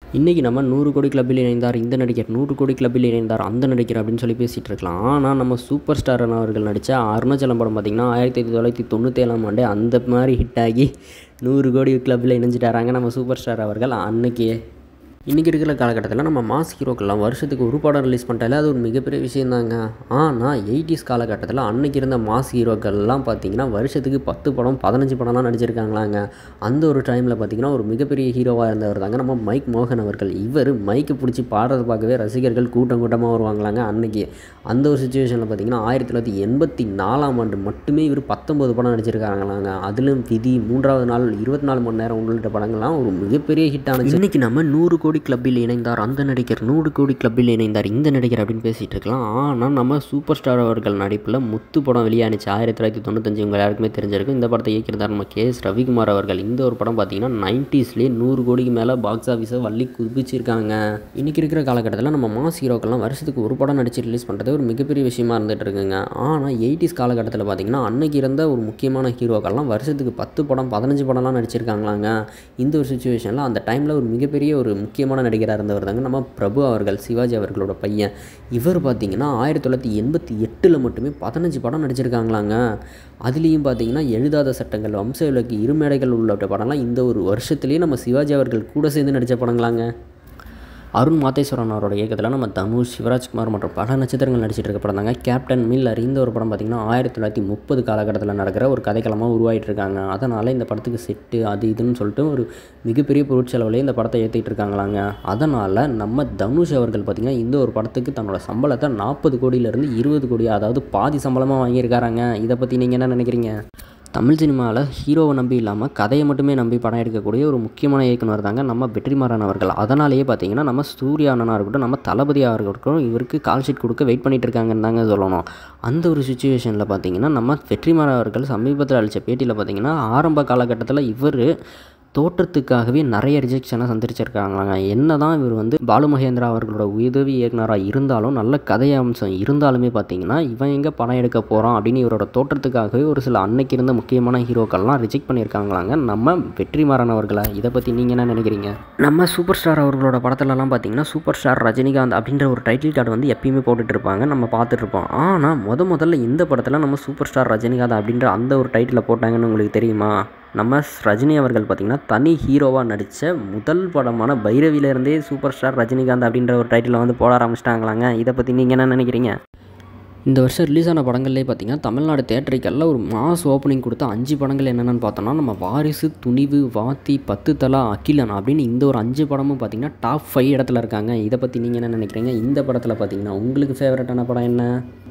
இன்றைக்கி நம்ம 100 கோடி கிளப்பில் இணைந்தார் இந்த நடிகர், 100 கோடி கிளப்பில் இணைந்தார் அந்த நடிகர் அப்படின்னு சொல்லி பேசிகிட்டு இருக்கலாம். ஆனால் நம்ம சூப்பர் ஸ்டார் அவர்கள் நடித்த அருணாச்சலம் படம் பார்த்திங்கன்னா 1997ஆம் ஆண்டு அந்த மாதிரி ஹிட் ஆகி 100 கோடி கிளப்பில் இணைஞ்சிட்டாராங்க நம்ம சூப்பர் ஸ்டார் அவர்கள். அன்றைக்கி இன்றைக்கி இருக்கிற காலகட்டத்தில் நம்ம மாஸ் ஹீரோக்கெல்லாம் வருஷத்துக்கு ஒரு படம் ரிலீஸ் பண்ணிட்டாலே அது ஒரு மிகப்பெரிய விஷயந்தாங்க. ஆனால் 80s காலகட்டத்தில் அன்றைக்கி இருந்த மாஸ் ஹீரோக்கள்லாம் பார்த்திங்கன்னா வருஷத்துக்கு 10 படம் 15 படம்லாம் நடிச்சிருக்காங்களாங்க. அந்த ஒரு டைமில் பார்த்திங்கன்னா ஒரு மிகப்பெரிய ஹீரோவாக இருந்தவர் தாங்க நம்ம மைக் மோகன் அவர்கள். இவர் மைக்கு பிடிச்சி பாடுறத பார்க்கவே ரசிகர்கள் கூட்டம் கூட்டமாக வருவாங்களாங்க. அன்றைக்கி அந்த ஒரு சுச்சுவேஷனில் பார்த்திங்கன்னா 1984ஆம் ஆண்டு மட்டுமே இவர் 19 படம் நடிச்சிருக்காங்களாங்க. அதிலும் விதி, 3வது நாள், 24 மணி நேரம் உள்ளிட்ட படங்கள்லாம் ஒரு மிகப்பெரிய ஹிட் ஆனது. இன்றைக்கி நம்ம 100 கோடி கிளப்பில் இணைந்தார் அந்த நடிகர், 100 கோடி கிளப்பில் இணைந்தார் இந்த நடிகர் அப்படின்னு பேசிகிட்டு இருக்கலாம். ஆனால் நம்ம சூப்பர் ஸ்டார் அவர்கள் நடிப்பில் முத்து படம் வெளியானுச்சு 1995. உங்கள் யாருக்குமே தெரிஞ்சிருக்கும். இந்த படத்தை இயக்கியிருந்தார் நம்ம KS ரவிக்குமார் அவர்கள். இந்த ஒரு படம் பார்த்திங்கன்னா 90ஸ்லேயே 100 கோடிக்கு மேலே பாக்ஸ் ஆஃபீஸை வள்ளி குதிச்சிருக்காங்க. இன்றைக்கி இருக்கிற காலகட்டத்தில் நம்ம மாஸ் ஹீரோக்கெல்லாம் வருஷத்துக்கு ஒரு படம் நடித்து ரிலீஸ் பண்ணுறது ஒரு மிகப்பெரிய விஷயமா இருந்துகிட்டு இருக்குங்க. ஆனால் 80s காலகட்டத்தில் பார்த்திங்கன்னா அன்றைக்கி இருந்த ஒரு முக்கியமான ஹீரோக்கள்லாம் வருஷத்துக்கு 10 படம் 15 படம்லாம் நடிச்சிருக்காங்களாங்க. இந்த ஒரு சுச்சுவேஷனில் அந்த டைமில் ஒரு மிகப்பெரிய ஒரு முக்கியமான நடிகராக இருந்தவர் தாங்க நம்ம பிரபு அவர்கள், சிவாஜி அவர்களோட பையன். இவர் பார்த்திங்கன்னா 1988 மட்டுமே 15 படம் நடிச்சிருக்காங்களாங்க. அதுலேயும் பார்த்திங்கன்னா எழுதாத சட்டங்கள், வம்சவிலக்கு, இருமேடைகள் உள்ளிட்ட படம்லாம் இந்த ஒரு வருஷத்துலேயே நம்ம சிவாஜி அவர்கள் கூட சேர்ந்து நடித்த படங்களாங்க. அருண் மாதேஸ்வரன் அவரோட இயக்கத்தில் நம்ம தனுஷ், சிவராஜ்குமார் மற்றும் பல நட்சத்திரங்கள் நடிச்சிட்டு இருக்க படம் தாங்க கேப்டன் மில்லர். இந்த ஒரு படம் பார்த்திங்கன்னா 1930 காலகட்டத்தில் நடக்கிற ஒரு கதைக்களமாக உருவாகிட்டு இருக்காங்க. அதனால் இந்த படத்துக்கு செட்டு அது இதுன்னு சொல்லிட்டு ஒரு மிகப்பெரிய பொருட்செலவுலேயே இந்த படத்தை ஏற்றிட்டு இருக்காங்களாங்க. அதனால் நம்ம தனுஷ் அவர்கள் பார்த்திங்கன்னா இந்த ஒரு படத்துக்கு தன்னோட சம்பளத்தை 40 கோடியிலேருந்து 20 கோடி, அதாவது பாதி சம்பளமாக வாங்கியிருக்காராங்க. இதை பற்றி நீங்கள் என்ன நினைக்கிறீங்க? தமிழ் சினிமாவில் ஹீரோவை நம்பி இல்லாமல் கதையை மட்டுமே நம்பி படம் எடுக்கக்கூடிய ஒரு முக்கியமான இயக்குனர் தாங்க நம்ம வெற்றிமாறன் அவர்கள். அதனாலேயே பார்த்திங்கன்னா நம்ம சூர்யா அண்ணனாக இருக்கட்டும், நம்ம தளபதியாக இருக்கட்டும், இவருக்கு கால் ஷீட் கொடுக்க வெயிட் பண்ணிகிட்டு இருக்காங்கன்னு தாங்க சொல்லணும். அந்த ஒரு சுச்சுவேஷனில் பார்த்திங்கன்னா நம்ம வெற்றிமாறன் அவர்கள் சமீபத்தில் அளித்த பேட்டியில் பார்த்திங்கன்னா ஆரம்ப காலகட்டத்தில் இவர் தோற்றத்துக்காகவே நிறைய ரிஜெக்ஷனை சந்திச்சிருக்காங்களாங்க. என்ன தான் இவர் பாலு மகேந்திரா அவர்களோட உதவி இயக்குனராக இருந்தாலும், நல்ல கதை அம்சம் இருந்தாலுமே பார்த்திங்கன்னா இவன் எங்கே படம் எடுக்க போகிறான் அப்படின்னு இவரோட தோற்றத்துக்காகவே ஒரு சில அன்னைக்கு இருந்த முக்கியமான ஹீரோக்கள்லாம் ரிஜெக்ட் பண்ணியிருக்காங்களாங்க நம்ம வெற்றிமாறன் அவர்களை. இதை பற்றி நீங்கள் என்ன நினைக்கிறீங்க? நம்ம சூப்பர் ஸ்டார் அவர்களோட படத்துலலாம் பார்த்திங்கன்னா சூப்பர் ஸ்டார் ரஜினிகாந்த் அப்படின்ற ஒரு டைட்டில் கார்டு எப்பயுமே போட்டுட்டு இருப்பாங்க, நம்ம பார்த்துட்ருப்போம். ஆனால் முதல்ல இந்த படத்தில் நம்ம சூப்பர் ஸ்டார் ரஜினிகாந்த் அப்படின்ற அந்த ஒரு டைட்டில் போட்டாங்கன்னு உங்களுக்கு தெரியுமா? நம்ம ரஜினி அவர்கள் பார்த்திங்கன்னா தனி ஹீரோவாக நடித்த முதல் படமான பைரவியிலேருந்தே சூப்பர் ஸ்டார் ரஜினிகாந்த் அப்படின்ற ஒரு டைட்டில் போட ஆரம்பிச்சிட்டாங்களாங்க. இதை பற்றி நீங்கள் என்ன நினைக்கிறீங்க? இந்த வருஷம் ரிலீஸ் ஆன படங்கள்லேயே பார்த்திங்கன்னா தமிழ்நாடு தேட்டரிக்கெல்லாம் ஒரு மாஸ் ஓப்பனிங் கொடுத்த 5 படங்கள் என்னென்னு பார்த்தோன்னா நம்ம வாரிசு, துணிவு, வாத்தி, 10 தலா, அகிலன் அப்படின்னு இந்த ஒரு 5 படமும் பார்த்திங்கன்னா டாப் 5 இடத்துல இருக்காங்க. இதை பற்றி நீங்கள் என்ன நினைக்கிறீங்க? இந்த படத்தில் பார்த்திங்கன்னா உங்களுக்கு ஃபேவரட்டான படம் என்ன?